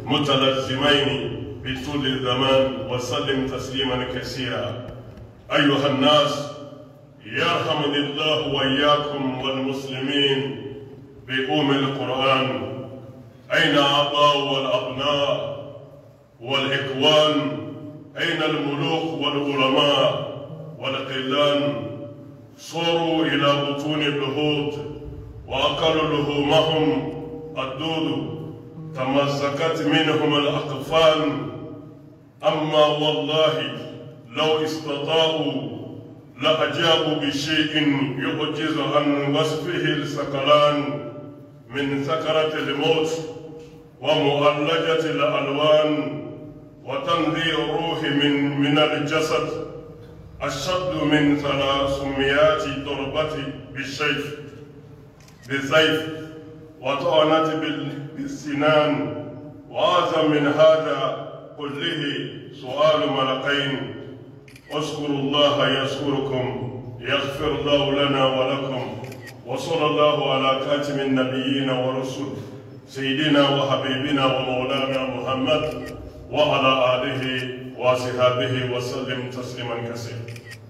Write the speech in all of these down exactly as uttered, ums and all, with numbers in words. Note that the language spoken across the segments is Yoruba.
متلازمين بطول الزمان وسلم تسليما كثيرا. أيها الناس، يرحمني الله وإياكم والمسلمين بأم القرآن. أين الآباء والأبناء والإخوان؟ أين الملوك والعلماء والقلان؟ صاروا إلى بطون الحوت وأكلوا لحومهم الدود، تمزقت منهم الأكفان. أما والله لو استطاعوا لأجابوا بشيء يعجز عن وصفه الثقلان من سكرة الموت ومؤلجة الألوان وتنذير الروح من من الجسد أشد من ثلاثمائة ضربة بالسيف بالسيف وطعنت بالسنان. وأعظم من هذا كله سؤال ملكين: اذكروا الله يذكركم يغفر الله لنا ولكم. وصلى الله على خاتم النبيين ورسل سيدنا وحبيبنا ومولانا محمد وعلى آله وصحبه وسلم تسليما كثيرا.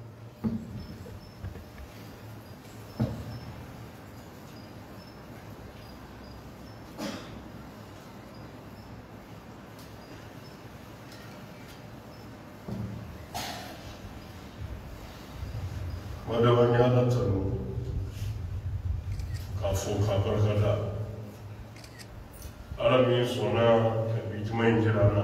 Wadawanya ala tanu kafo kabarkada ala min sona ka bituma jirana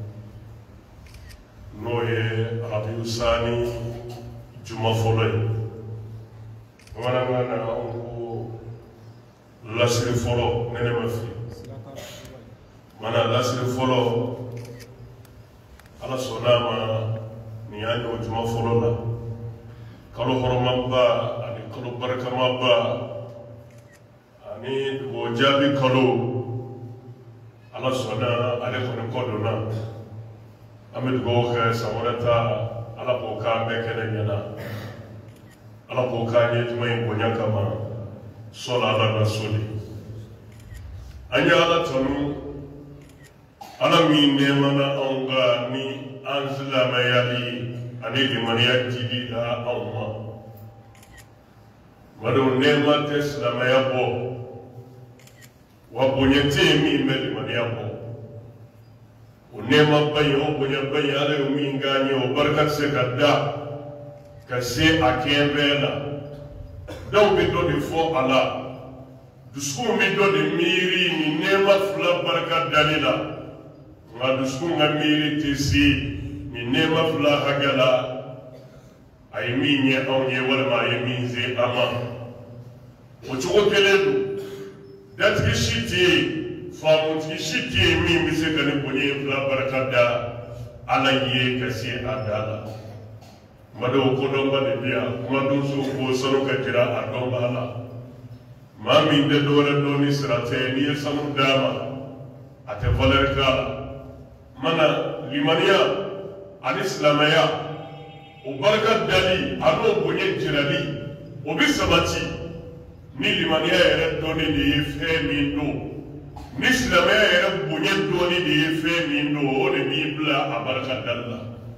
noye Rabiu Sani juma folo wana ngana onko lasiri folo nene mafi mana lasiri folo ala sona ma ni ando juma folo la kalo horomaba ani kalo barakamaba ani dugo jabi kalo ala sona ale kono kodona ame dugo khe sawarata ala ko ka be kene nyana ala ko ka ni tumay bonya kama sola ala rasuli anya ala tonu ala mi ne mana onga ni anzla mayali ani limaniya jidi da Allah wado nema tesla mayabo wabonyete mi me limaniya bo unema bayo bonya bayo ala mi ngani o barkat se kadda kase akembela daw be do di fo ala dusku mi do di miri ni nema fula barkat dalila nga dusku nga miri tisi ni nema fula hagala ay mi nye on ye wala ma ye mi ze ama o chuko kelelu dat ki shiti fa mo ti shiti mi mi se kan ko ni fula barakada ala ye kasi adala mado ko do ba de biya mado so ko soro ka tira adon bala ma mi de do la do ni srate ni sanu dama ate valer ka mana limaniya الإسلامية وبركة دالي أنو بني جرالي وبسماتي نيلي من يرد دوني دي فهمين دو الإسلامية يرد بني دوني دي فهمين دو ودي بيبلا أبركة دالا.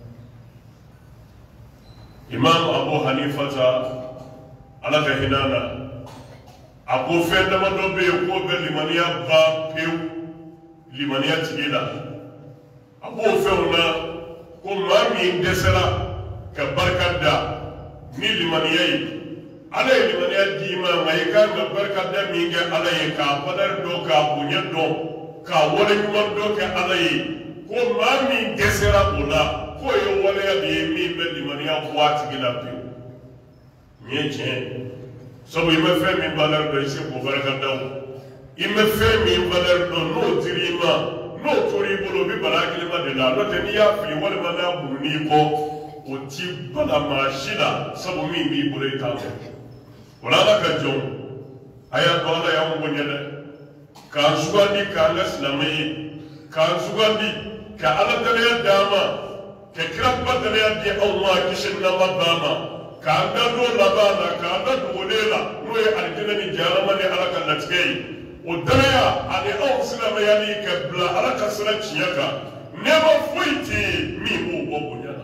إمام أبو حنيفة على كهنانا أبو فندم دوبي يقول لمنيا بابيو لمنيا تجيلا أبو فندم ko maa min dɛsɛra ka barika da ni limaniya ye ala ye limaniya d'i ma nka i kan ka barika da min kɛ ala ye k'a badari dɔn k'a bonya dɔn k'a waleɲuman dɔn kɛ ala ye ko maa min dɛsɛra o la k'o ye waleya de ye min bɛ limaniya bɔ a tigi la pewu nin ye tiɲɛ ye sabu i bɛ fɛn min valeur dɔn i se k'o barika da o i bɛ fɛn min valeur dɔn n'o dira i ma n'o tora i bolo o bɛ bala hakilima de la n'o tɛ n'i y'a fili walima n'a burun'i kɔ o ti bala maa si la sabu min b'i bolo i t'a fɛ o la ala ka jɔn a y'a dɔn ala y'anw bonya dɛ k'an sugandi k'an ka silamɛ ye k'an sugandi ka ala danaya d'an ma ka kira ba danaya di anw ma kisi ni nɛɛma d'an ma k'an da don laban na k'an da dogolen la n'o ye alijinɛ ni jahanama ni ala ka latigɛ ye ودريا على أو سلام يعني كبلا على كسرة شياكا نما فويتي ميمو بوبونيانا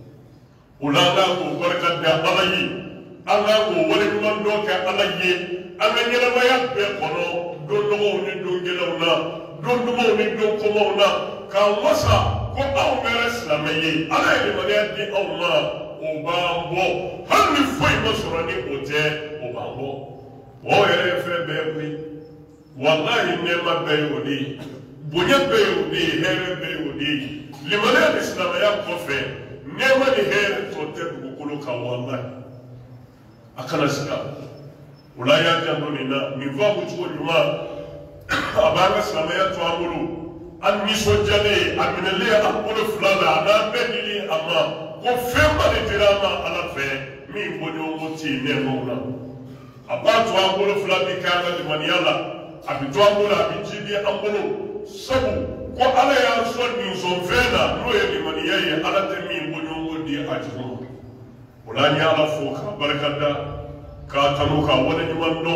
ولانا وبركة دا علي أنا وولد من دوكا علي أنا نيرما يبقى كنو دون نموني دون جلونا دون نموني دون كمونا كالمسا كو أو مرسلامي على المريات دي أو ما وبامبو هل نفوي مسراني أوتي وبامبو ويري في بيبني والله نعمة بيودي بنيا بيودي هير بيودي لماذا الإسلام يقفه نعمة هير توتر بقولك والله أكنا سلام ولا يجنوننا من فوق جون ما أبغى الإسلام يتواملوا أن يسوجني أن من اللي أقول فلانا أنا بدي أما كفهم الدراما على فيه من بنيومتي نعمونا أبغى تواملوا فلان كذا لمنيالا أبي تواملوا أبي جدي أمبلو سبوا ko ala ya son min son fena no ye limani yaye ala te min bonyo di ajuma wala nya ala fo ka barakada ka tanu ka wala ni mando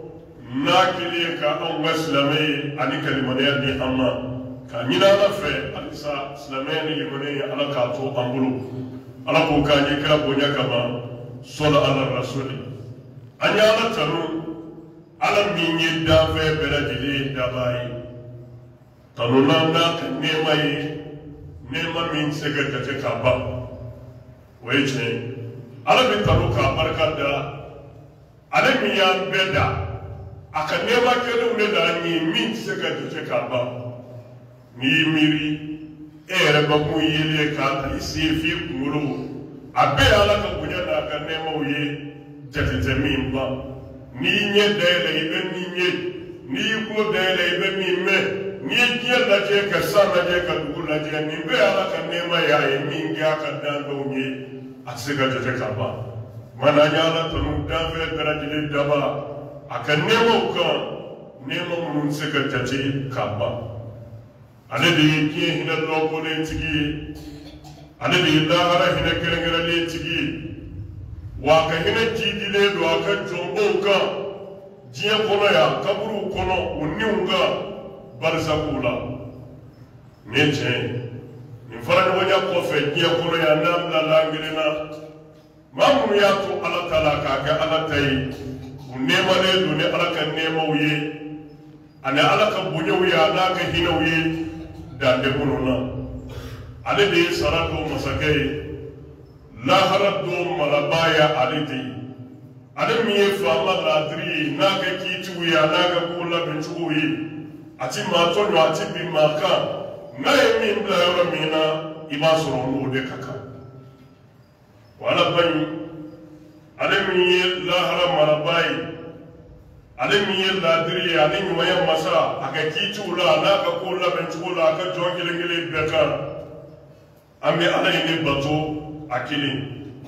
nakili ka on waslame ani kalimani di amma ka nyina ala fe alisa islamani limani ala ka to ambulu ala ko ka ni kra bonya kama sala ala rasuli anya ala tanu ala min yidda fe beladili dabai tanunanda nema yi nema min sega jate ka ba weche ala bi tanu ka barkada ala mi ya beda aka nema kele ne da ni min sega jate ka ba ni miri ere ba mu yele ka ta isi fi kuro abe ala ka bunya da ka nema uye jate te min ba ni nye dele ibe ni nye ni ko dele ibe mi me ni jiya lajɛ ka san lajɛ ka dugu lajɛ nin bɛɛ ala ka nɛɛma y'a ye min kɛ a ka dan dɔw ye a tɛ se ka jate ka ban mana an y'ala tanu danfɛn bɛɛ lajɛlen daba a ka nɛɛmaw kan nɛɛma minnu tɛ se ka jate ka ban ale de ye diɲɛ hinɛ lɔnkolen tigi ye ale de ye lahara hinɛ kɛrɛnkɛrɛnlen tigi ye wa a ka hinɛ jidilen don a ka jɔnbaw kan diɲɛ kɔnɔ yan kaburuw kɔnɔ o niw kan barisabu la ni tiɲɛ nin fara ɲɔgɔnya kɔfɛ diɲɛ kɔnɔ yan n'an bila langelen na maa minnu y'a to ala ta la k'a kɛ ala ta ye u nɛɛmalen don ni ala ka nɛɛmaw ye ani ala ka bonyaw ye a n'a ka hinɛw ye dande minnu na ale de ye sara don masakɛ ye lahara don malaba ye ale de ye ale min ye faama laadiri ye n'a ka kiitiw ye a n'a ka ko labɛncogow ye ati maa tɔjɔ ati bi maa kan n'a ye min bila yɔrɔ min na i b'a sɔrɔ n'o de ka kan wala bayi ale min ye lahara maraba ye ale min ye laadiri ye ale ɲumanya masa a ka kiitiw la a n'a ka ko labɛncogo la a ka jɔn kelen kelen bɛɛ kan an bɛ ala ye ne bato a kelen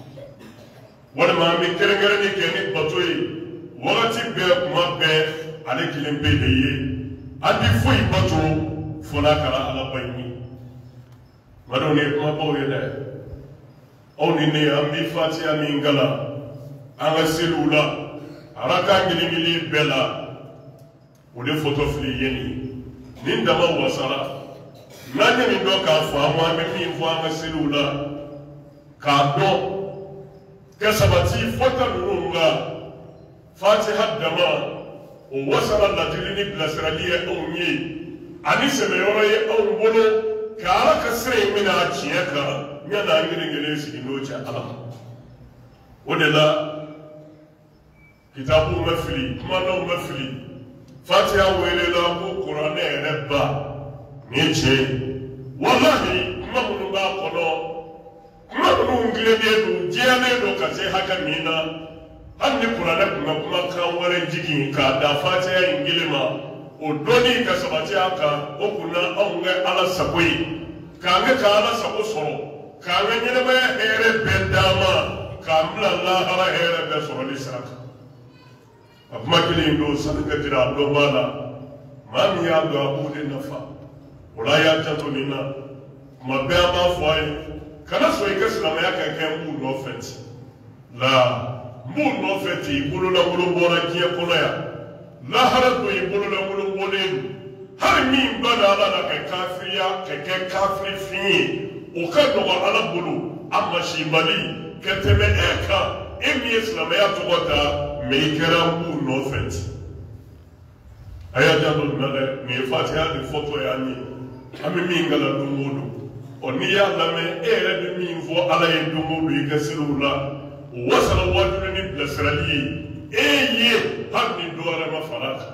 walima an bɛ kɛrɛnkɛrɛnni kɛ ni bato ye wagati bɛɛ kuma bɛɛ ale kelen bɛ de ye adi foyi bato fona kala ala bayi mado ne kuma bawo ye dɛ aw ni ne an bi fatiya min gala an ka seliw la araka ngili-ngili bɛɛ la o de foto fili ye nin nin dama wasara n'an ye nin dɔn k'a fɔ an ma an bɛ min fɔ an ka seliw la k'a dɔn kɛ sabati fɔta ninnu la fatiha dama o wasara ladili ni bilasirali ye anw ye ani sɛbɛyɔrɔ ye anw bolo ka ala ka sira in minɛ a tiɲɛ kan ɲana an kelen-kelen sigi n'o cɛ ala ma o de la kitabuw ma fili kumanaw ma fili fatiha welela ko kuranɛ yɛrɛ ba nin ye tiɲɛ ye walahi kuma minnu b'a kɔnɔ kuma minnu tilenen don jɛyalen don ka se hakɛ min na hali ni kuranɛ tun ka kumakan wɛrɛ jigin k'a da fatiha in kelen ma o dɔnni ka sabati a kan o kun na anw kɛ ala sago ye k'an kɛ ka ala sago sɔrɔ k'an ka ɲɛnɛmaya hɛrɛ bɛɛ d'a ma k'an bila lahara hɛrɛ bɛɛ sɔrɔli sira kan a kuma kelen don sani ka jira a dɔ b'a la maa min y'a dɔn a b'o de nafa o la y'a janto nin na kuma bɛɛ an b'a fɔ a ye kana sɔn i ka silamɛya ka kɛ n b'u nɔfɛ ten la n b'u nɔfɛ ten i bololabolo bɔra diɲɛ kɔnɔ yan lahara do i bolo la bolo bolelu har min bana ala na ka kafiriya ka kɛ kafiri fin ye o ka dɔgɔ ala bolo a masibali ka tɛmɛ e kan e min ye silamɛya tɔgɔ ta mɛ i kɛra k'u nɔfɛ ten a y'a jaabi dɔ dɛ nin ye fatiha de fɔtɔ y'an ye an bɛ min kala don o don ɔ n'i y'a lamɛn e yɛrɛ bɛ min fɔ ala ye don o don i ka seliw la o wasala wajibi ni bilasirali ye e ye hali ni dɔ wɛrɛ ma fara kan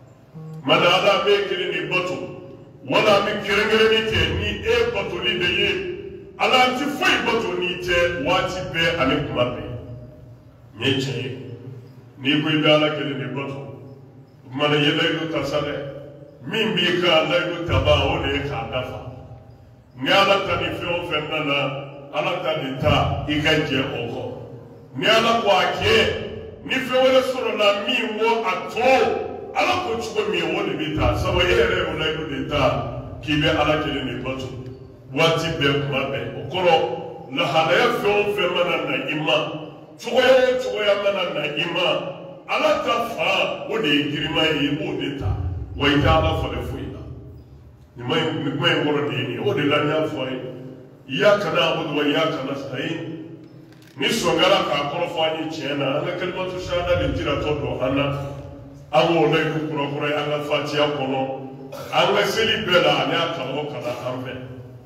mana ala bɛ kelen de bato wala an bɛ kɛrɛnkɛrɛnni kɛ ni e batoli de ye ala ti foyi bato n'i tɛ waati bɛɛ ani kuma bɛɛ nin ye tiɲɛ ye n'i ko i bɛ ala kelen de bato mana ye layidu ta sa dɛ min b'i ka layidu ta ban o de ye k'a dafa ni ala ta ni fɛn o fɛn nana ala ta ni ta i ka jɛ o kɔ ni ala ko a kɛ ni fɛn wɛrɛ sɔrɔla min wo a to ala ko cogo min o de bɛ taa sabu e yɛrɛ y'o layidu de ta k'i bɛ ala kelen de bato waati bɛɛ kuma bɛɛ o kɔrɔ lahalaya fɛn o fɛn mana na i ma cogoya o cogoya mana na i ma ala ta fa o de ye girima ye i b'o de ta wa i tɛ ala falen foyi la nin ma nin kuma in kɔrɔ de ye nin ye o de la n y'a fɔ a ye iyaka na'budu wa iyaka nasta'in ni sɔngara k'a kɔrɔ fɔ an ye tiɲɛ na an ka kalimatu shahada de jiratɔ don an na an k'o layidu kurakura ye an ka fatiya kɔnɔ an ka seli bɛɛ la ani a kalan o kalan an fɛ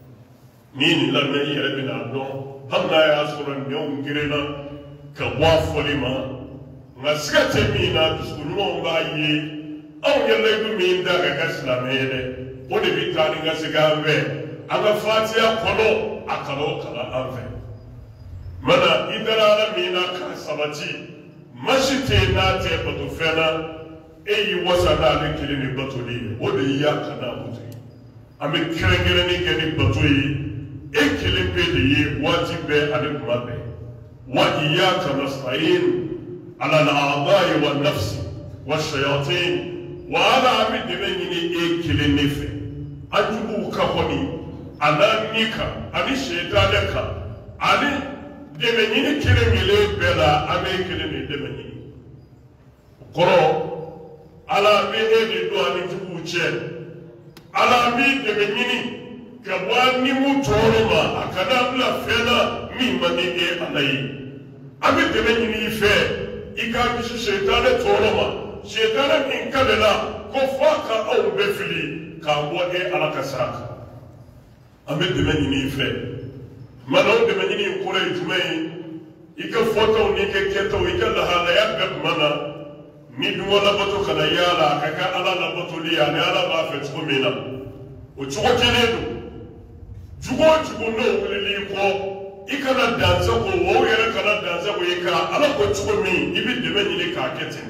n'i nin lamɛn i yɛrɛ bɛna dɔn hali n'a y'a sɔrɔ nɛnw girinna ka bɔ a fɔli ma nka siga tɛ min na dusukuɲumanw b'a ye anw ye layidu min da ka kɛ silamɛ ye dɛ o de bɛ taa ni ka segin an fɛ an ka fatiya kɔnɔ a kalan o kalan an fɛ mana i dara ala min na k'a sabati masi tɛ yen n'a tɛ bato fɛn na e y'i wasa n'ale kelen ni batoli ye o de y'i iyaka na'budu ye an bɛ kɛrɛnkɛrɛnni kɛ ni bato ye e kelen pe de ye waati bɛɛ ani kuma bɛɛ wa iyaka nasta'in ala al-a'da'i wa nafsi wa shayatin wa ala an bɛ dɛmɛ ɲini e kelen ne fɛ an juguw ka kɔni a n'a ni kan ani sɛtanɛ kan ani dɛmɛ ɲini kelen kelen bɛɛ la an bɛ kelen de dɛmɛ ɲini o kɔrɔ ala bɛ e de don ani juguw cɛ ala bɛ dɛmɛ ɲini ka bɔ a nimu tɔɔrɔ ma a kana bila fɛn na min man di e ala ye an bɛ dɛmɛ ɲini i fɛ i k'a kisi sɛtanɛ tɔɔrɔ ma sɛtanɛ min kale la ko f'a ka aw bɛɛ fili k'a bɔ e ala ka sira kan an bɛ dɛmɛ ɲini i fɛ mana o dɛmɛ ɲini in kɔrɔ ye jumɛn ye i ka fɔtaw n'i ka kɛtaw i ka lahalaya bɛɛ tuma na ni duma labato kana yaala a ka kɛ ala labatoli ye ani ala b'a fɛ cogo min na o cogo kelen don jugu o jugu n'o wulili i kɔ i kana dansago o yɛrɛ kana dansago i kan ala ko cogo min i bɛ dɛmɛ ɲini k'a kɛ ten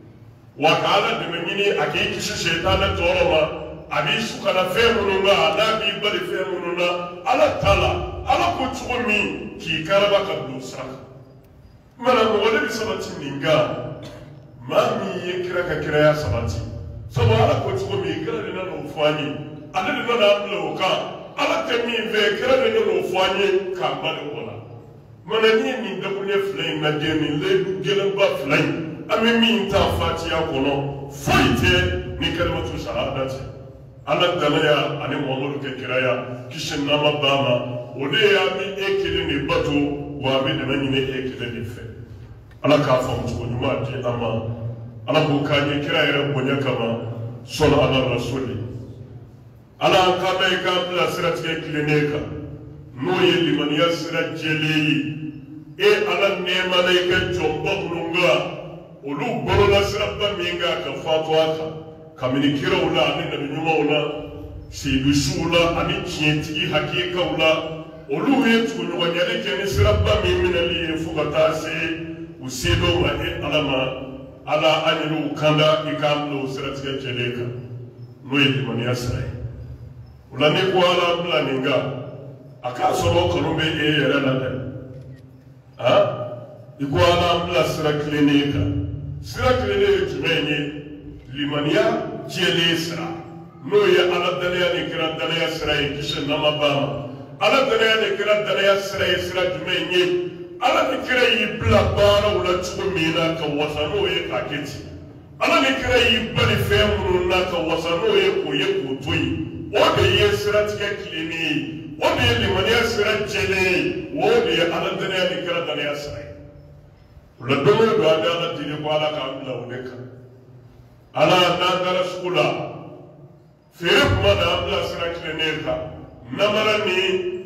wa ka ala dɛmɛ ɲini a k'i kisi sɛtanɛ tɔɔrɔ ma a b'i sukana fɛn minnu na a n'a b'i bali fɛn minnu na ala t'a la ala ko cogo min k'i karaba ka bila o sira kan mana mɔgɔ de bɛ sabati nin kan maa min ye kira ka kiraya sabati sabu ala ko cogo min kira de nana o fɔ an ye ale de nana an bila o kan ala tɛ min fɛ kira de nana o fɔ an ye k'a bali o la mana n'i ye nin dakuruɲɛ fila in lajɛ nin layidu gɛlɛnba fila in an bɛ min ta fatiya kɔnɔ foyi tɛ ni kalimatu shahada tɛ ala danaya ani muhamadu kɛ kiraya kisi nama ba ma o de ye an bɛ e kelen de bato wa an bɛ dɛmɛ ɲini e kelen de fɛ ala k'a faamu cogo ɲuman di an ma ala k'o k'an ye kira yɛrɛ bonya kama sɔli ala rasuli ala an k'a bɛ i k'an bila siratigɛ tilennen kan n'o ye limaniya sira jɛlen ye e ala nɛɛma na i ka jɔnba minnu kan olu balola siraba min kan ka fatu a kan kabini kiraw la ani nabi ɲumanw la seyidusiw la ani tiɲɛtigi hakikaw la olu ye tuguɲɔgɔnyali kɛ ni siraba min minɛli ye fo ka taa se u sedɔw ma e ala ma ala an yɛrɛ u kanda i k'an bila o siratigɛ jɛlen kan n'o ye limaniya sira ye o la ni ko ala bila nin kan a k'a sɔrɔ kanu bɛ e yɛrɛ la dɛ ah i ko ala bila sira tilennen kan sira tilennen ye jumɛn ye limaniya jɛlen sira n'o ye ala danaya ni kira danaya sira ye kisi nama ba ma ala danaya ni kira danaya sira ye sira jumɛn ye ala ni kira y'i bila baaraw la cogo min na ka wasa n'o ye k'a kɛ ten ala ni kira yi bali fɛn minnu na ka wasa n'o ye k'o ye k'o to yen o de ye siratigɛ tilenni ye o de ye limaniya sira jɛlen ye o de ye ala danaya ni kira danaya sira ye o la don o don an bɛ ala deli ko ala k'an bila o de kan ala n'an taara sugu la feere kuma na an bila sira tilennen kan namara ni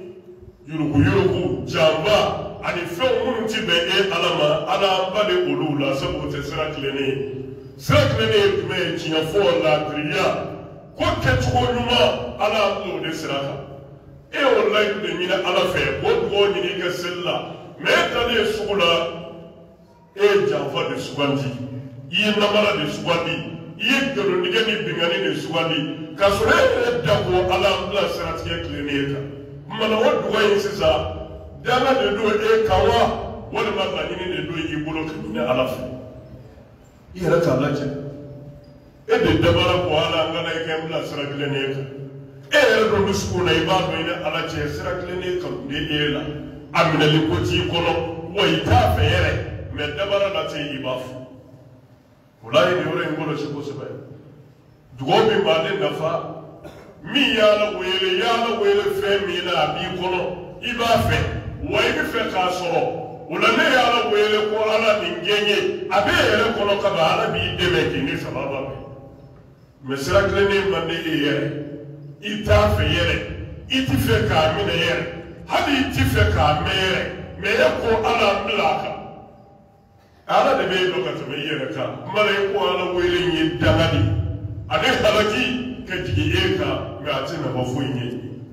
yurugu-yurugu janba ani fɛnw minnu ti bɛn e ala ma ala an bali olu la sabu o tɛ sira tilennen ye sira tilennen ye jumɛn ye tiɲɛ fɔ laadiriya ko kɛcogo ɲuman ala an bila o de sira kan e y'o layidu de ɲini ala fɛ o dugawu ɲini i ka seli la mɛ e taalen ye sugu la e ye janfa de sugandi i ye namara de sugandi i ye nkalontigɛ ni bingani de sugandi k'a sɔrɔ e yɛrɛ da ko ala an bila siratigɛ tilennen ye kan mana o dugawu in sisan danga de don e kan wa walima laɲini de don i bolo ka ɲini ala fɛ i yɛrɛ k'a lajɛ e de dabara ko ala an kana i kɛ n bila sira tilennen kan e yɛrɛ don bɛ sugu la i b'a dɔn i ni ala cɛ sira tilennen kan de e la a minɛli ko t'i kɔnɔ wa i t'a fɛ yɛrɛ mɛ dabara na tɛ i b'a fɔ o la ye nin yɔrɔ in kɔlɔsi kosɛbɛ dugawu min b'ale nafa min y'ala wele y'ala wele fɛn min na a b'i kɔnɔ i b'a fɛ wa i bɛ fɛ k'a sɔrɔ o la ne y'ala wele ko ala nin gɛn ye a bɛ yɛrɛ kɔnɔ kaba ala b'i dɛmɛ k'i ni sababa bɛ mɛ sira tilennen man di e yɛrɛ i t'a fɛ yɛrɛ i ti fɛ k'a minɛ yɛrɛ hali i ti fɛ k'a mɛn yɛrɛ mɛ e ko ala n bila a kan ala de bɛ e dɔn ka tɛmɛ i yɛrɛ kan mara i ko ala wele in ye danga de ale halaki ka jigin e kan mɛ a tɛ nafa foyi ɲɛ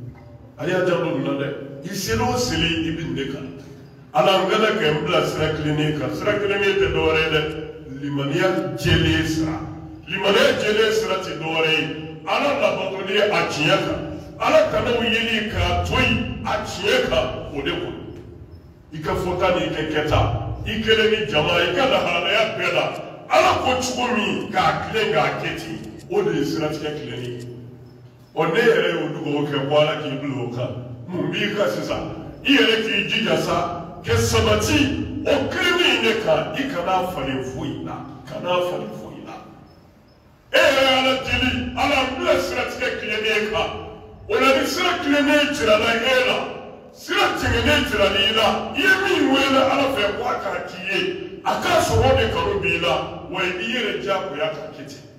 a y'a jaabi nin na dɛ i seli o seli i bɛ nin de kan ala n gana kɛ n bila sira tilennen kan sira tilennen tɛ dɔwɛrɛ ye dɛ limaniya jɛlen sira limaniya jɛlen sira tɛ dɔwɛrɛ ye ala labatoli ye a tiɲɛ kan ala kanaw yeli k'a to yen a tiɲɛ kan o de kɔnɔ i ka fɔta ni i ka kɛta i kelen ni jama i ka lahalaya bɛɛ la ala ko cogo min k'a tilen k'a kɛ ten o de ye siratigɛ tilenni ye ɔ ne yɛrɛ y'o dugawu kɛ ko ala k'i bila o kan mun b'i kan sisan i yɛrɛ k'i jija sa kɛ sabati o kirinni in de kan i kana falen foyi la kana falen foyi la e yɛrɛ ala deli ala bila siratigɛ tilennen kan o la ni sira tilennen jirala e la sira tigɛlen jirali i la i ye min wele ala fɛ ko a k'a k'i ye a k'a sɔrɔ de kanu b'i la wa i yɛrɛ diyagoya k'a kɛ ten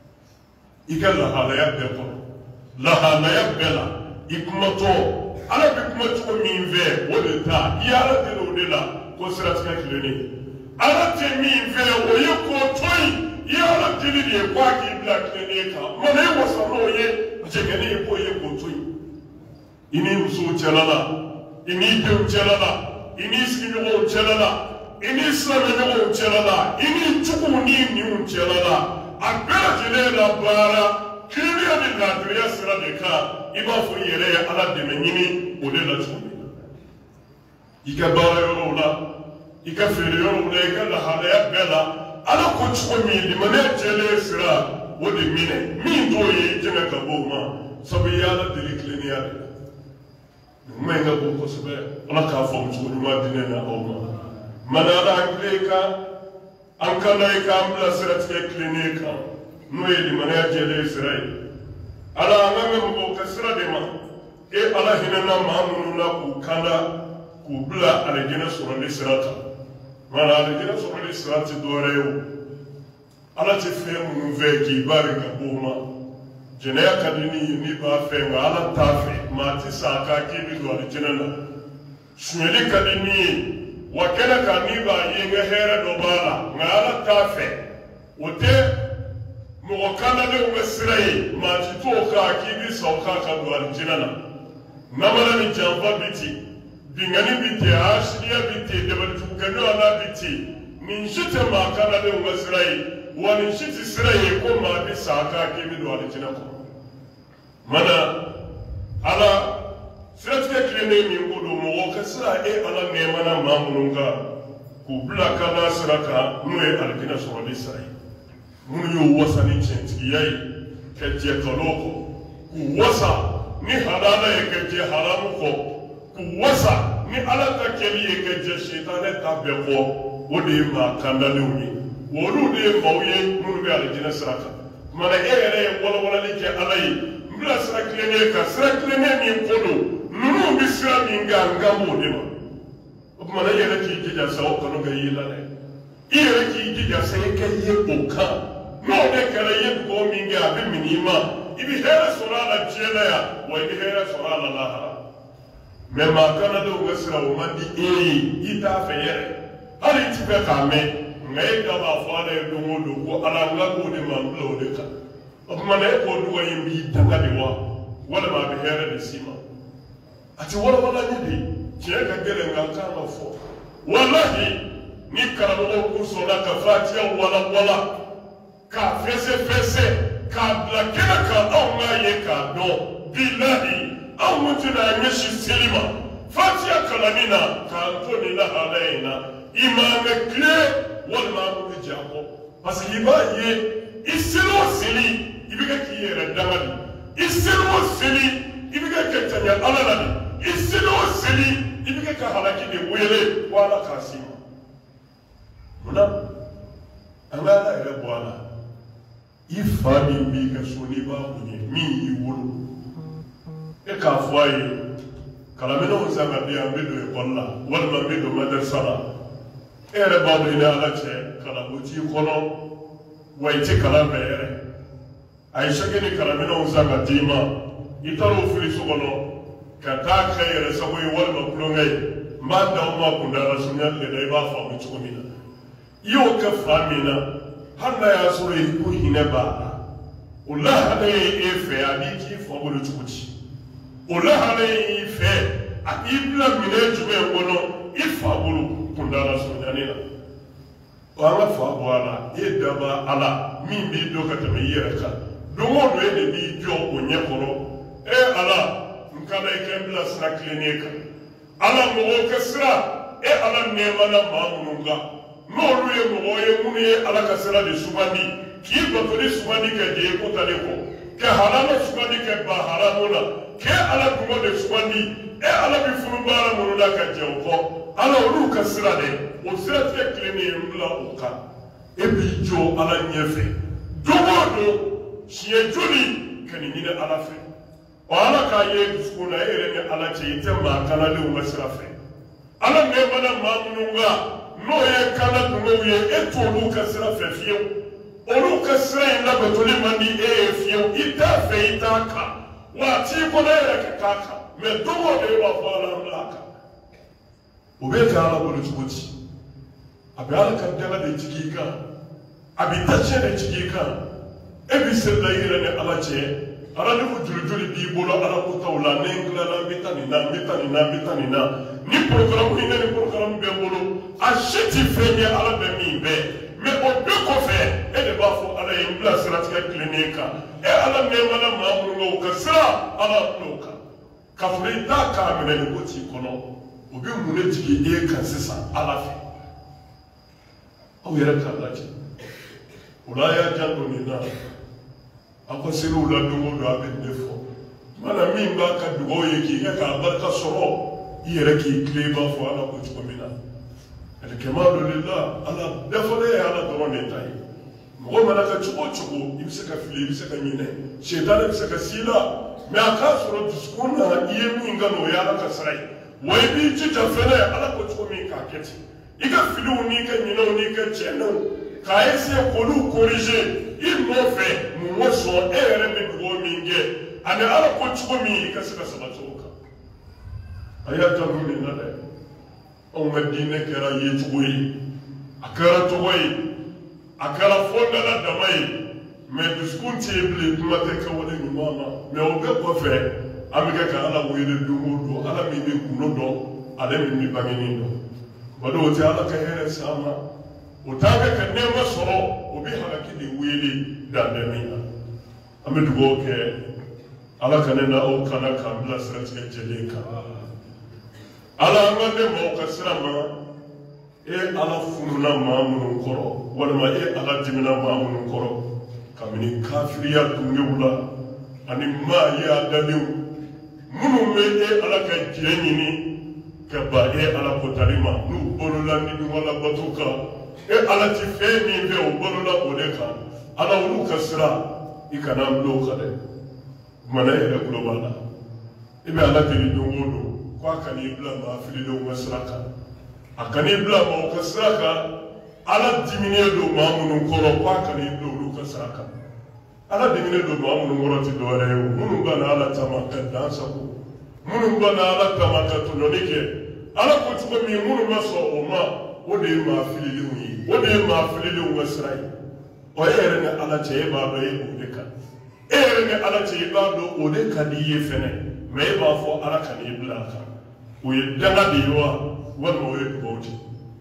i ka lahalaya bɛɛ kɔnɔ lahalaya bɛɛ la i kumatɔ ala bɛ kuma cogo min fɛ o de ta i ye ala deli o de la ko siratigɛ tilennen ala tɛ min fɛ o ye k'o to yen i ye ala deli de ye ko a k'i bila tilennen kan mana e wasa n'o ye jɛngɛnen ye k'o ye k'o to yen i ni musow cɛla la i n'i denw cɛla la i n'i sigiɲɔgɔnw cɛla la i n'i silamɛɲɔgɔnw cɛla la i n'i juguw n'i niw cɛla la a bɛɛ lajɛlen la baara kiiriya ni laadiriya sira de kan i b'a fɔ i yɛrɛ ye ala dɛmɛ ɲini o de la cogo min i ka baara yɔrɔw la i ka feere yɔrɔw la i ka lahalaya bɛɛ la ala ko cogo min limaniya jɛlen sira o de minɛ min t'o ye i jɛngɛ ka bɔ o ma sabu i ye ala deli tilennenya de la nin ka bon kosɛbɛ ala k'a fɔ cogo ɲuman di ne na aw ma mana ala hakili kan an kana i k'an bila siratigɛ tilennen kan n'o ye limaniya jɛlen sira ye ala an ka mɛn mɔgɔw ka sira de ma e ala hinɛna maa minnu na k'u kanda k'u bila alijinɛ sɔrɔli sira kan mana alijinɛ sɔrɔli sira tɛ dɔwɛrɛ ye o ala tɛ fɛn minnu fɛ k'i bari ka bɔ o ma jɛnɛya ka di ni ye n'i b'a fɛ nka ala t'a fɛ maa ti sa k'a k'i bɛ don alijinɛ na suɲɛli ka di ni ye wa kɛnɛ kan n'i b'a ye n ka hɛrɛ dɔ b'a la nka ala t'a fɛ o tɛ mɔgɔ kannalenw ka sira ye maa ti t'o kan k'i bɛ sa o kan ka don alijinɛ na namara ni janfa bi ten bingani bi ten hasidiya bi ten dabalijugukɛɲɔgɔnna bi ten nin si tɛ maa kannalenw ka sira ye wa nin si tɛ sira ye ko maa bɛ sa k'a k'i bɛ don alijinɛ kɔnɔ mana ala siratigɛ tilennen min ko don mɔgɔ ka sira e ala nɛɛmana maa minnu kan k'u bila kanna sira kan n'o ye alijinɛ sɔrɔli sira ye minnu y'o wasa ni tiɲɛtigiya ye ka jɛ kalon kɔ k'u wasa ni halala ye ka jɛ haramu kɔ k'u wasa ni ala ka kɛli ye ka jɛ setanɛ ta bɛɛ kɔ o de ye maa kandalenw ye o wolu de mawye mun be ala jina siraka mana e yere wala wala li ke alay mbla sirakle ne ka sirakle ne mi kodo nunu bi sira mi nga ngambo de ma o mana yere ki jija sawo kono ga yila ne yere ki jija sai ka ye oka no de kala ye ko mi nga be minima ibi hera surala jela ya wa ibi hera surala lahara me ma kana do wasira o mandi e ita fe yere hali ti be ka me ngai da ba fa da dungo do ko ala nga ko de ma blo de ka o ma ne ko do yi bi daga de wa wala ma be here de sima ati wala wala ni bi je ka gele nga ka ma fo wallahi ni karamo ko so na ka fatiha wala wala ka fese fese ka bla kena ka o ma ye ka do billahi aw mutuna nyeshi silima fatiha kalamina ka to ni la halaina imam clé wala ma ko jako parce que iba ye iselo seli ibiga ki yere damali iselo seli ibiga ka tanya alalali iselo seli ibiga ka halaki de wele wala kasima muna angala ere bwana ifami bi ka soni ba munye mi yiwolo e ka foye kalamena uzanga bi ambedo e kolla wala ma bedo madrasala ere babu ina ala che kala buti kono waiti kala bere aisha geni kala mena uzanga dima itaro fili sokono kata khaire saboy wal makulongay manda umma kundara sunyal le dai ba fa mu chukumina yo ka famina hanna ya suru ku hineba ullah dai e fe abiki fo bolu chukuti ullah dai fe abibla mine jube wono ifa bolu kundala sunyanina wala fa bwala e daba ala min bi do ka tame yereka do mo do e bi jo onye koro e ala nkala e kembla sra klinika ala mo kasra e ala ne mala mamunga no ru e mo ye munu e ala kasra de subandi ki ba to de subandi ke je ko tale ko ke halala subandi ke ba haramula ke ala ko de subandi e ala bi furu bara mo da ka je ko ala olu ka sira de o sira tigɛ tilennen bila o kan e b'i jɔ ala ɲɛfɛ don o don siɲɛ joli ka nin ɲini ala fɛ wa ala k'a ye dusukun na e yɛrɛ ni ala cɛ i tɛ maa kanalenw ka sira fɛ ala nɛɛmana maa minnu kan n'o ye kana dungew ye e t'olu ka sira fɛ fiyewu olu ka sira in labatoli man di e ye fiyewu i t'a fɛ i t'a kan wa a t'i kɔnɔ e yɛrɛ ka k'a kan mɛ don o don e b'a fɔ ala bila a kan o bɛ ka ala bolo cogo di a bɛ ala ka dala de jigi i kan a bɛ dacɛ de jigi i kan e bɛ selila i yɛrɛ ni ala cɛ ala ni ko joli joli b'i bolo ala ko taw la ne n tilala n bɛ taa nin na n bɛ taa nin na n bɛ taa nin na ni porogaramu hinɛ ni porogaramu bɛ n bolo a si tɛ fɛn ye ala bɛ min bɛɛ mɛ o bɛɛ kɔfɛ e de b'a fɔ ala ye n bila siratigɛ tilennen kan e ala nɛɛmana maa minnu kan o ka sira ala n'o kan k'a fɔ i t'a k'a minɛ ni ko t'i kɔnɔ o bɛ mun de jigin e kan sisan ala fɛ aw yɛrɛ k'a lajɛ o la y'a janto nin na aw ka seliw la don o don a bɛ ne fɔ mana min b'a ka dugawu ye k'i kɛ k'a barika sɔrɔ i yɛrɛ k'i tile i b'a fɔ ala ko cogo min na alhamdulillah ala dafale ye ala dɔrɔn de ta ye mɔgɔ mana ka cogo o cogo i bɛ se ka fili i bɛ se ka ɲinɛ setan bɛ se ka s'i la mɛ a k'a sɔrɔ dusukun na i ye min kan o ye ala ka sira ye wa i b'i jija fɛnɛ ala ko cogo min k'a kɛ ten i ka filiw n'i ka ɲinɛw n'i ka tiɲɛnɛw k'a essayer k'olu corriger i nɔfɛ mun ma sɔn e yɛrɛ bɛ dugawu min kɛ ani ala ko cogo min i ka se ka sabati o kan a y'a janto nin na dɛ anw ka diinɛ kɛra yecogo ye a kɛra cogo ye a kɛra fɔndala dama ye mɛ dusukun tɛ yen bilen kuma tɛ kɛwale ɲuman ma mɛ o bɛɛ kɔfɛ an bɛ kɛ ka ala wele don o don ala min bɛ kundo dɔn ale min bɛ bangeni dɔn bari o tɛ ala ka hɛrɛ s'an ma o t'a kɛ ka nɛɛma sɔrɔ o bɛ halaki de wele danbɛ min na an bɛ dugawu kɛ ala ka ne na aw kana k'an bila siratigɛ jɛlen kan ala an ka ne maaw ka sira ma e ala fununa maa minnu kɔrɔ walima e ala dimina maa minnu kɔrɔ kabini kafiriya dungew la ani maa ye a dalew minnu bɛ e ala ka jɛ ɲini ka ba e ala kotali ma n'u bolola ni wala bato kan e ala ti fe min be o bolola o de kan ala ulu kasra ikana mlo kale mana ere globala ibe ala tiri dungodo kwa kani bla ma fili do masraka akani bla ma o kasraka ala dimine do mamunu koro kwa kani bla ulu kasraka ala dimine do mamunu ngoro ti do re munu bana ala tamaka dansa ko munu bana ala tamaka tunonike ala ko tuko mi munu maso o ma o de ma fili do yi o de ma fili do masrai o ere ne ala che ba do yi o de ka ere ne ala che ba do o de ka di ye fene me ba fo ala ka ni bla ka o ye daga di wa wa mo ye boti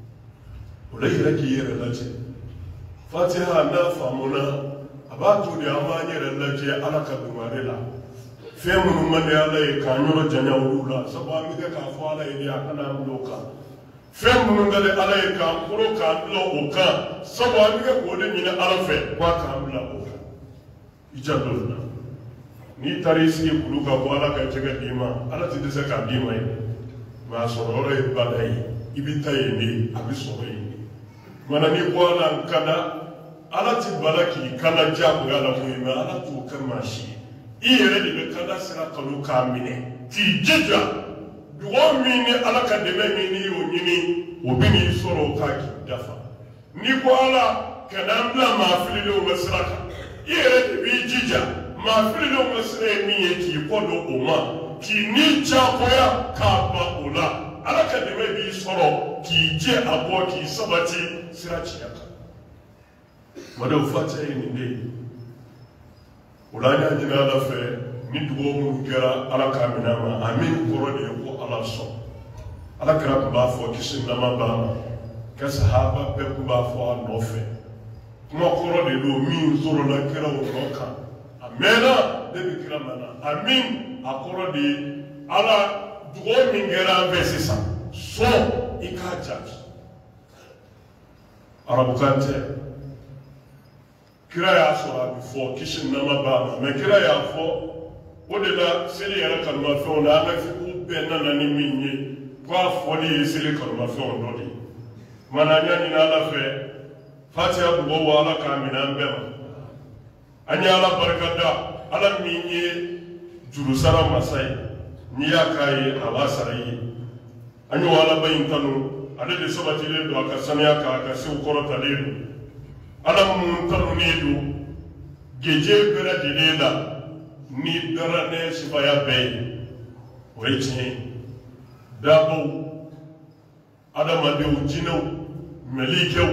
o le yere ki yere la che fatiha na famuna abatu de amanye re la che ala ka dumare la fe munu mande ala e ka nyoro janya urula sabo mi ka fo ala e ya kana mdoka fe munu ngale ala e ka kuro ka lo o ka sabo mi ka ko de nyina ala fe kwa ka mla o ka ijadona ni tarisi kulu ka ko ala ka tega dima ala ti de se ka dima e ma so ro e badai ibita e ni abi so e ni mana ni ko ala kada ala ti balaki kana jabu ala ko e ma ala tu kan mashi iyere de be kada sira kalu kamine ti jija duwo mini ala ka deme mini o nyini o bini soro ka ki dafa ni ko ala kana bla ma filile o masraka iyere de bi jija ma filile o masre mi e ki ko do o ma ki ni ja ko ya ka ba ola ala ka deme bi soro ki je abo ki sabati sira ci aka wada fata ni ne ulanya jina ala fe ni dugo mu kera ala ka minama amin koro de ko ala so ala kra ko ba fo kisin na ma ba ka sahaba pe ko ba fo no fe kuma koro de do min zoro la kera o roka amena de bi kra mana amin akoro de ala dugo min kera be sisa so ikaja arabu kante kira ya sɔrɔ a bɛ fɔ kisi nama ba ma mɛ kira y'a fɔ o de la seli yɛrɛ kanumafɛnw na an ka fiko bɛɛ nana ni min ye ko a fɔli ye seli kanumafɛnw dɔ de ye mana an y'a ɲini ala fɛ fatiha bugɔ wa ala k'a minɛ an bɛɛ ma an ye ala barika da ala min ye jurusara masa ye n'i y'a k'a ye a b'a sara i ye an y'o alaba in kanu ale de sabatilen don a ka saniya kan a ka sew kɔrɔtalen don ala mun tanuni do geje bɛrɛ lajɛlen la ni dara ne sifaya bɛɛ ye o ye tiɲɛ ye dabaw adamadenw jinɛw mɛlikɛw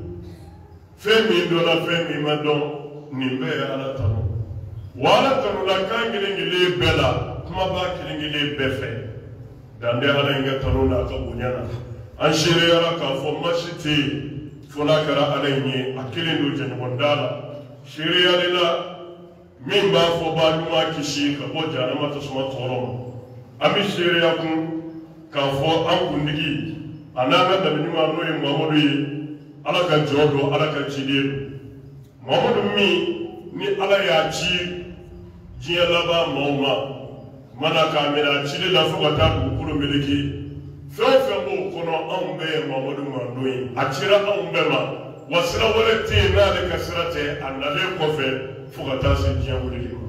fɛn min dɔnna fɛn min ma dɔn nin bɛɛ ye ala tanu wa ala tanula kan kelen kelen bɛɛ la kumaba kelen kelen bɛɛ fɛ dande ala in ka tanu n'a ka bonya na an seereyara k'a fɔ masi tɛ yen fona kɛra ala in ye a kelen don jɛɲɔgɔnda la seereyali la min b'a fɔ b'a ɲuman kisi ka bɔ jahanama tasuma tɔɔrɔ ma an bɛ seereya kun k'a fɔ an kuntigi a n'an ka dabi ɲuman n'o ye mamadu ye ala ka jɔn don ala ka ciden don mamadu min ni ala y'a ci diɲɛ laban maaw ma mana k'a minɛ a cili la fo ka taa dugukolo meleke fɛn o fɛn b'o kɔnɔ anw bɛɛ ye mamadu mandon ye a cira anw bɛɛ ma wa sira wɛrɛ tɛ yen n'ale ka sira tɛ a nalen kɔfɛ fo ka taa se diɲɛ wulili ma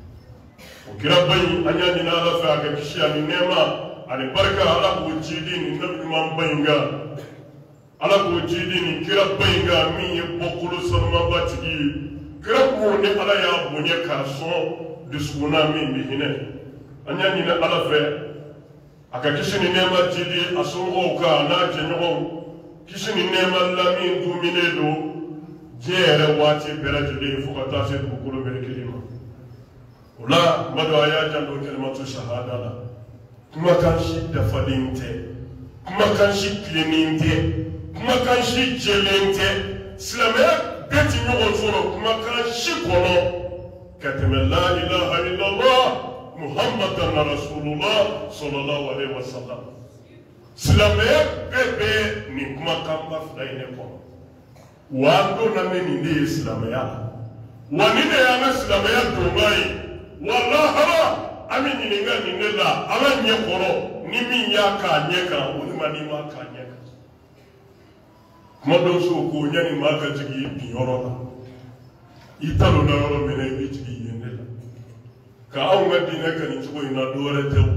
o kira ba in an y'a ɲini ala fɛ a ka kisi ani nɛɛma ani barika ala k'o jidi nin nabi ɲuman ba in kan ala k'o jidi nin kira ba in kan min ye bɔkolo sanumaba tigi ye kira ko ni ala y'a bonya k'a sɔn dusukuna min bɛ hinɛ an y'a ɲini ala fɛ a ka kisi ni nɛɛma jidi a somɔgɔw kan n'a jɛɲɔgɔnw kisi ni nɛɛma la min duminen don diɲɛ yɛrɛ waati bɛɛ lajɛlen fo ka taa se dugukolo melekeli ma o la madu a y'a janto kalimatu shahada la kumakan si dafalen tɛ kumakan si tilennen tɛ kumakan si jɛlen tɛ silamɛya bɛɛ ti ɲɔgɔn sɔrɔ kumakan si kɔnɔ ka tɛmɛ la ilaha illallah muhammadan rasulullah sallallahu alaihi wasallam silamɛya bɛɛ bɛ nin kumakanba fila in de kɔnɔ wa an don lamɛn nin de ye silamɛya wa nin de y'an ka silamɛya donba ye wa lahara an bɛ ɲininka nin de la ala ɲɛ kɔrɔ ni min y'a k'a ɲɛ kan o ni ma n'i ma k'a ɲɛ kan kuma dɔw so ko ɲani maa ka jigi i bin yɔrɔ la i ta donna yɔrɔ min na i bɛ jigi yen de la ka anw ka diinɛ kɛ nin cogo in na dɔ wɛrɛ tɛ o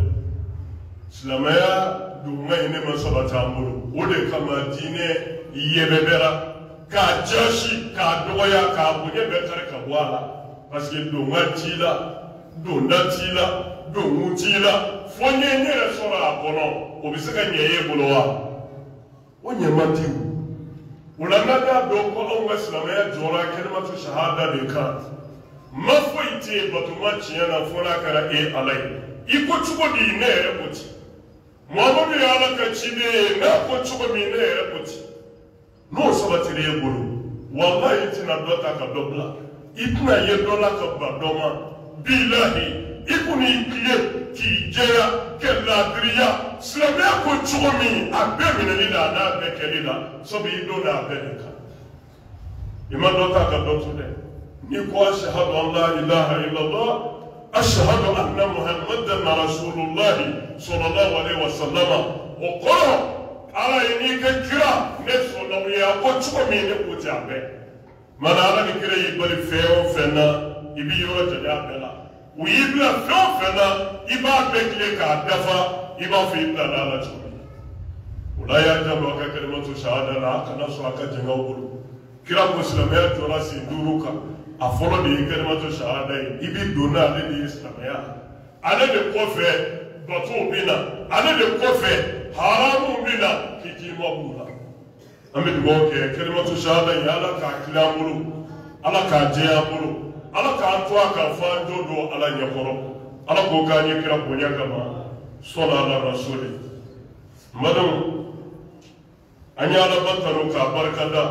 silamɛya duguma in ne ma sabati an bolo o de kama diinɛ yɛbɛbɛra k'a jasi k'a dɔgɔya k'a bonya bɛɛ kari ka bɔ a la parce que donka t'i la donda t'i la donkun t'i la fo n ye n yɛrɛ sɔrɔ a kɔnɔ o bɛ se ka ɲɛ e bolo wa o ɲɛ man di o la n'an y'a dɔn ko anw ka silamɛya jɔra kɛnɛmatu shahada de kan ma foyi tɛ yen batuma tiɲɛ na fo n'a kɛra e ala ye i ko cogo di ne yɛrɛ ko ten muhamadu ye ala ka ciden ye n'a ko cogo min ne yɛrɛ ko ten n'o sabatira e bolo walahi i tɛna dɔ ta ka dɔ bila i tɛna ye dɔ la ka ba dɔ ma bilahi i kun y'i tilen k'i jɛya kɛ laadiriya silamɛya ko cogo min a bɛɛ minɛli la a n'a bɛɛ kɛli la sabu i don n'a bɛɛ de kan i ma dɔ ta ka dɔ to dɛ n'i ko ashhadu an la ilaha illallah ashhadu anna muhammadan rasulullahi sallallahu alaihi wa sallama o kɔrɔ ala ye n'i ka kira ne sɔnna o ye a ko cogo min ne ko tɛ a bɛɛ mana ala ni kira y'i bali fɛn o fɛn na i b'i yɔrɔ janya a bɛɛ la u y'i bila fɛn o fɛn na i b'a bɛɛ tilen k'a dafa i b'a fɔ i bila ala cogo min o la y'a jaabi a ka kalimatu shahada la a kana sɔn a ka jɛngɛw bolo kira ko silamɛya jɔra sen duuru kan a fɔlɔ de ye kalimatu shahada ye i bɛ don n'ale de ye silamɛya ale de kɔfɛ batow bɛ na ale de kɔfɛ haramu bɛ na kikima b'u la an bɛ dugawu kɛ kalimatu shahada ye ala k'a tila an bolo ala k'a jɛya an bolo ala k'an to a kan fɔ an jo don ala ɲɛkɔrɔ ala k'o k'an ye kira bonya kama sɔla ala rasuli madam an ye ala batalo k'a barikada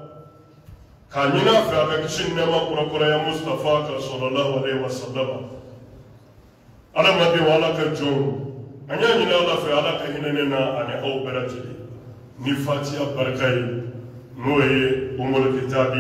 k'a ɲini a fɛ a ka kisi nɛɛma kɔrɔkɔrɔya mustafa kan sallallahu alaihi wa sallam adamadenw ala ka jɔnw an y'a ɲini ala fɛ ala ka hinɛ ne na ani aw bɛɛ lajɛlen ni fatiha barika ye n'o ye umul kitabi